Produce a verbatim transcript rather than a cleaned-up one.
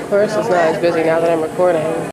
Of course it's not as busy now that I'm recording.